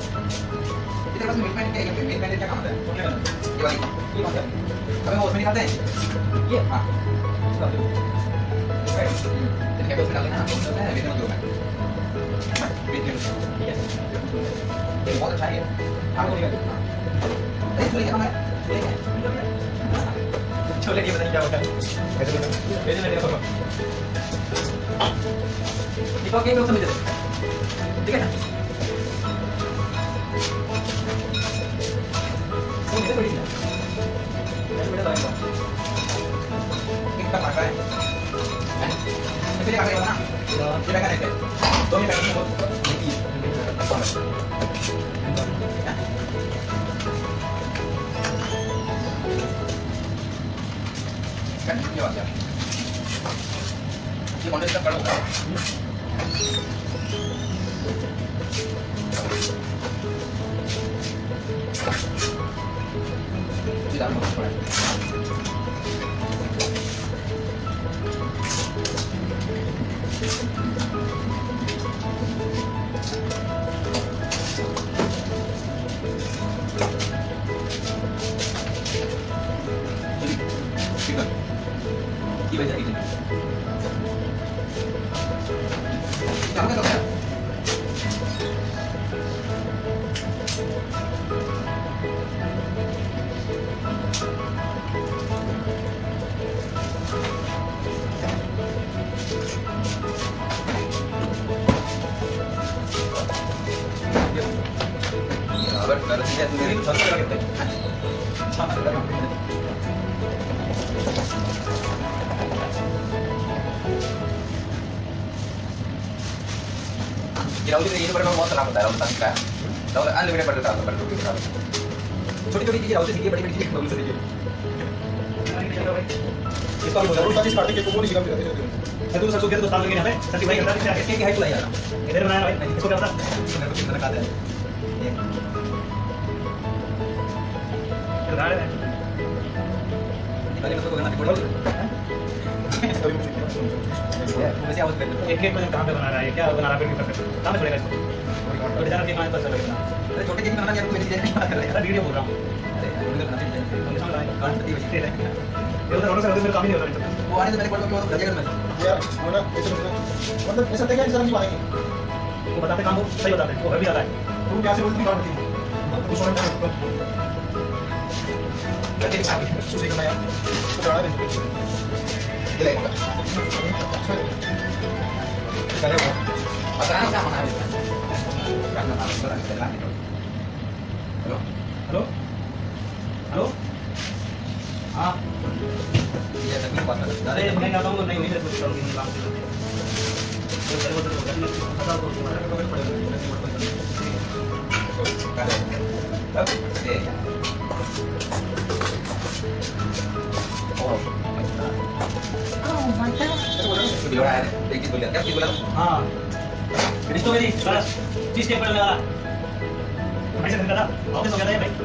तेरे पास milk packet क्या है? मिल्क पैकेट क्या काम आता है? ये वाली ये कौन सा? अबे वो उसमें निकालते हैं ये। हाँ तेरे क्या उसमें डालते हैं ना? वो है वेट में वेट ठीक है ये बहुत अच्छा है ये। हाँ वो निकाल। अरे छोले क्या खाना है? छोले क्या पता नहीं क्या होता है। ऐसे मैंने देखो दीपक के लोग समझ रहे ठीक है ना? मुझे थोड़ी ना बड़ा लाइन कितना मार रहा है फिर आगे वाला ये लगा रहते दो मिनट में बहुत ये बात है ये कॉन्टेस्ट का होगा दाम बहुत पड़ा ये वजह है क्या होगा क्या kalau tidak sendiri itu satu lagi sama dengan jauh ini baru mau terang dalam tangga tahu kan lebih daripada tahu baru kita छोटी-छोटी चीजें जauh से बड़ी-बड़ी चीजें बागुस है इसको हम जरूर ताकि स्टार्टिंग के को बोली शिकायत करते हैं तो सरसों के तो साल लगे ना भाई सच्ची भाई करता है क्या हाइट लाया इधर बनाया भाई इसको क्या पता मेरे को कितना खाता है गाड़ है तो करना पड़ेगा वैसे आवाज कर एक एक कहां पे बना रहा है क्या बना रहा है फिर कहां पे छोड़ेगा इसको और डिजाइनर के कहां पर चल रहा है अरे छोटे चीज बनाना यार तू मेरी डिजाइन नहीं बात कर रहा है वीडियो बोल रहा हूं अरे वीडियो बनाना चाहिए तुम समझ रहा है कांट दी वजह से ये उधर होने से मेरे काम ही नहीं होता वो आने से पहले पढ़ लो क्यों रजेगा मैं यार वो ना मतलब ऐसा देखा इंसान नहीं पाएंगे वो बताते काम को सही बताते हैं वो भी आता है तुम क्या से बोलती काम करती है कुछ और नहीं सुसे करना यार तो जाना है चले करे वो पता नहीं क्या होना है karena harus berjalan gitu. Halo, halo, halo. Ah, iya tapi kuat. Dari yang nggak tahu nih ini terus kalau ini langsung. Terus saya betul betul asal tuh gimana kalau pada ada. Oke. Oh, mantap. Video ada, kayak gitu lihat kan gitu kan. Ah. Jadi tuh ini, kelas, cheese cake pada negara. Masih ada kata, oke so kata ya baik.